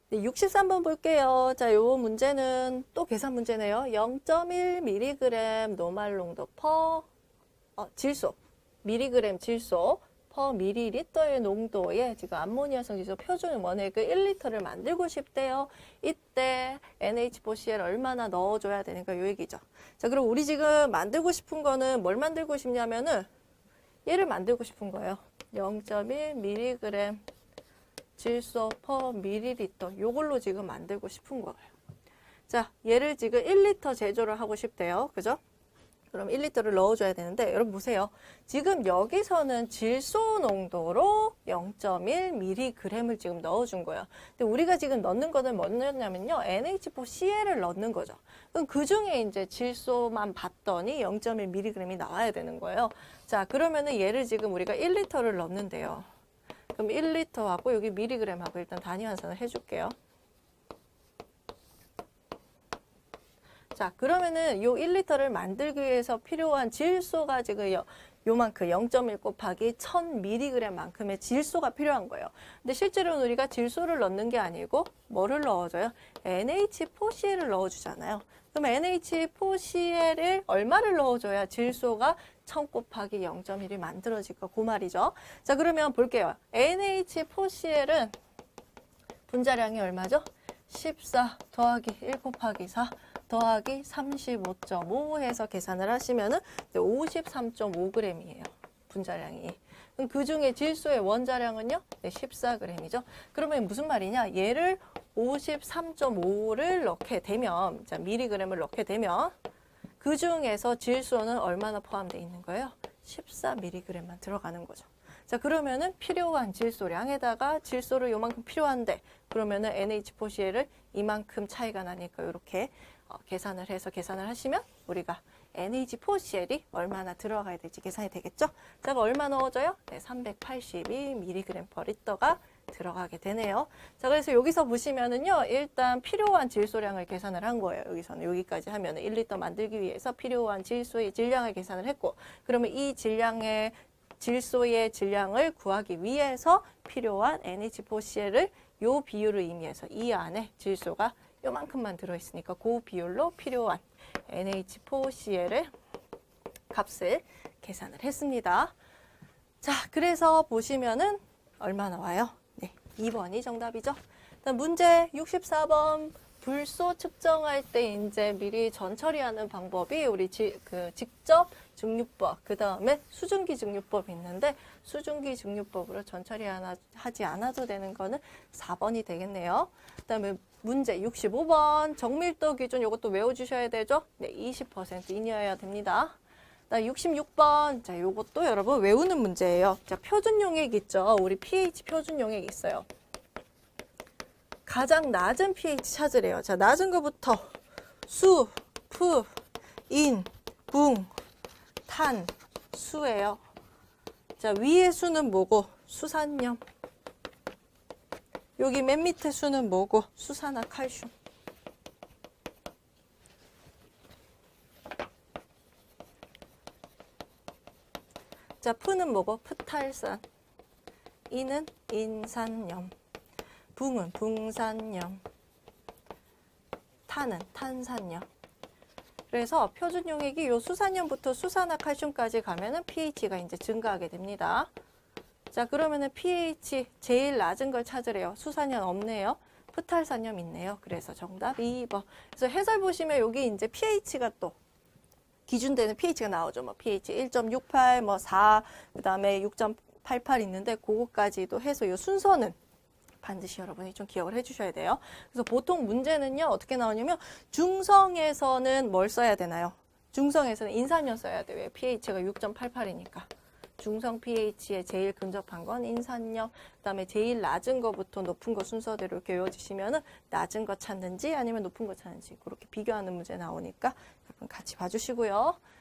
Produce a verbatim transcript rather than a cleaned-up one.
네, 육십삼 번 볼게요. 자, 요 문제는 또 계산 문제네요. 영 점 일 밀리그램 노말 농도 퍼 어, 질소, 밀리그램 질소 퍼 밀리리터의 농도에 지금 암모니아성 질소 표준 원액을 일 리터를 만들고 싶대요. 이때 엔 에이치 오 씨 엘 얼마나 넣어줘야 되는가 요 얘기죠. 자, 그럼 우리 지금 만들고 싶은 거는 뭘 만들고 싶냐면은 얘를 만들고 싶은 거예요. 영 점 일 밀리그램 질소 퍼 밀리리터 요걸로 지금 만들고 싶은 거예요. 자, 얘를 지금 일 리터 제조를 하고 싶대요. 그죠? 그럼 일 리터를 넣어줘야 되는데 여러분 보세요. 지금 여기서는 질소 농도로 영 점 일 밀리그램을 지금 넣어준 거예요. 근데 우리가 지금 넣는 거는 뭐냐면요. 엔 에이치 오 씨 엘을 넣는 거죠. 그럼 그 중에 이제 질소만 봤더니 영 점 일 밀리그램이 나와야 되는 거예요. 자, 그러면은 얘를 지금 우리가 일 리터를 넣는데요. 그럼 일 리터하고 여기 밀리그램하고 일단 단위 환산을 해줄게요. 자, 그러면은 요 일 리터를 만들기 위해서 필요한 질소가 지금 요, 요만큼 영 점 일 곱하기 천 밀리그램만큼의 질소가 필요한 거예요. 근데 실제로는 우리가 질소를 넣는 게 아니고 뭐를 넣어줘요? 엔 에이치 오 씨 엘을 넣어주잖아요. 그럼 엔 에이치 오 씨 엘을 얼마를 넣어줘야 질소가 천 곱하기 영 점 일이 만들어질까? 그 말이죠. 자, 그러면 볼게요. 엔 에이치 오 씨 엘은 분자량이 얼마죠? 십사 더하기 일 곱하기 사 더하기 삼십오 점 오 해서 계산을 하시면은 오십삼 점 오 그램이에요. 분자량이. 그럼 그 중에 질소의 원자량은요? 네, 십사 그램이죠. 그러면 무슨 말이냐? 얘를 오십삼 점 오를 넣게 되면, 자, 밀리그램을 넣게 되면 그 중에서 질소는 얼마나 포함되어 있는 거예요? 십사 밀리그램만 들어가는 거죠. 자, 그러면은 필요한 질소량에다가 질소를 요만큼 필요한데 그러면은 엔 에이치 오 씨 엘을 이만큼 차이가 나니까 이렇게 어, 계산을 해서 계산을 하시면 우리가 엔 에이치 오 씨 엘이 얼마나 들어가야 될지 계산이 되겠죠? 자, 얼마 넣어줘요? 네, 삼백팔십이 밀리그램 퍼 리터가 들어가게 되네요. 자, 그래서 여기서 보시면은요, 일단 필요한 질소량을 계산을 한 거예요. 여기서는 여기까지 하면은 일 리터 만들기 위해서 필요한 질소의 질량을 계산을 했고, 그러면 이 질량의 질소의 질량을 구하기 위해서 필요한 엔 에이치 오 씨 엘을 요 비율을 의미해서 이 안에 질소가 요만큼만 들어있으니까 그 비율로 필요한 엔 에이치 오 씨 엘의 값을 계산을 했습니다. 자, 그래서 보시면은 얼마 나와요? 네, 이 번이 정답이죠. 다음 문제 육십사 번. 불소 측정할 때 이제 미리 전처리하는 방법이 우리 지, 그 직접 증류법, 그 다음에 수증기 증류법이 있는데 수증기 증류법으로 전처리 하지 않아도 되는 거는 사 번이 되겠네요. 그 다음에 문제 육십오 번. 정밀도 기준 이것도 외워주셔야 되죠? 네, 이십 퍼센트 이내여야 됩니다. 나 육십육 번. 자, 요것도 여러분 외우는 문제예요. 자, 표준 용액 있죠? 우리 pH 표준 용액 있어요. 가장 낮은 pH 찾으래요. 자, 낮은 거부터 수, 푸, 인, 붕, 탄, 수예요. 자, 위의 수는 뭐고? 수산염. 여기 맨 밑에 수는 뭐고? 수산화칼슘. 자, 푸는 뭐고? 프탈산. 인은 인산염. 붕은 붕산염, 탄은 탄산염. 그래서 표준 용액이 요 수산염부터 수산화칼슘까지 가면은 pH가 이제 증가하게 됩니다. 자, 그러면은 pH 제일 낮은 걸 찾으래요. 수산염 없네요. 프탈산염 있네요. 그래서 정답 이 번. 그래서 해설 보시면 여기 이제 pH가 또 기준되는 pH가 나오죠. 뭐 pH 일 점 육팔, 뭐 사, 그다음에 육 점 팔팔 있는데 그거까지도 해서 요 순서는 반드시 여러분이 좀 기억을 해주셔야 돼요. 그래서 보통 문제는요, 어떻게 나오냐면 중성에서는 뭘 써야 되나요? 중성에서는 인산염 써야 돼요. 왜? pH가 육 점 팔팔이니까. 중성 pH에 제일 근접한 건 인산염, 그 다음에 제일 낮은 거부터 높은 거 순서대로 이렇게 외워주시면은 낮은 거 찾는지 아니면 높은 거 찾는지 그렇게 비교하는 문제 나오니까 여러분 같이 봐주시고요.